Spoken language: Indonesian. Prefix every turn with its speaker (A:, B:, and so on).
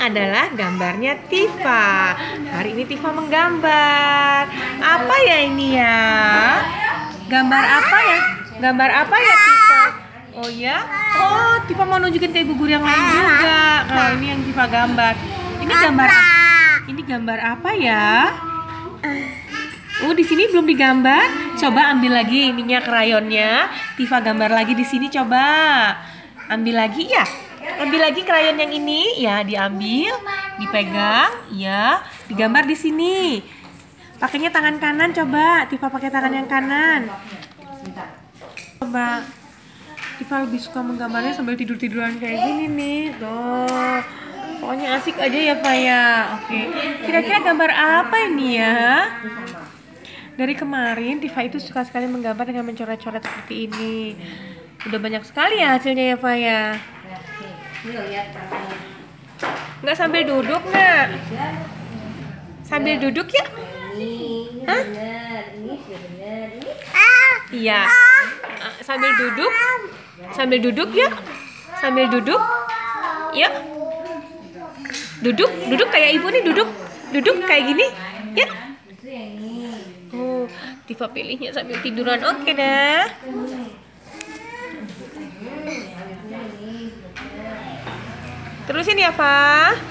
A: adalah gambarnya Tifa. Hari ini Tifa menggambar. Apa ya ini ya? Gambar apa ya? Gambar apa ya Tifa? Oh ya? Oh, Tifa mau nunjukin ke ibu guru yang lain juga. Kalau ini yang Tifa gambar. Ini gambar apa? Ini gambar apa ya? Oh, di sini belum digambar. Coba ambil lagi ininya krayonnya. Tifa gambar lagi di sini coba. Ambil lagi ya. Ambil lagi krayon yang ini ya, diambil, dipegang, ya, digambar di sini. Pakainya tangan kanan coba. Tifa pakai tangan yang kanan. Coba. Tifa lebih suka menggambarnya sambil tidur-tiduran kayak gini nih. Tuh. Pokoknya asik aja ya, Pak ya. Oke. Kira-kira gambar apa ini ya? Dari kemarin Tifa itu suka sekali menggambar dengan mencoret-coret seperti ini. Udah banyak sekali ya hasilnya ya, Pak ya. Nggak sambil duduk nggak? Sambil duduk ya? Hah? Iya. Sambil duduk? Sambil duduk ya? Sambil duduk? Ya? Duduk kayak ibu nih, duduk kayak gini, ya? Oh, Tifa pilihnya sambil tiduran. Oke dah. Terusin ya, Pak.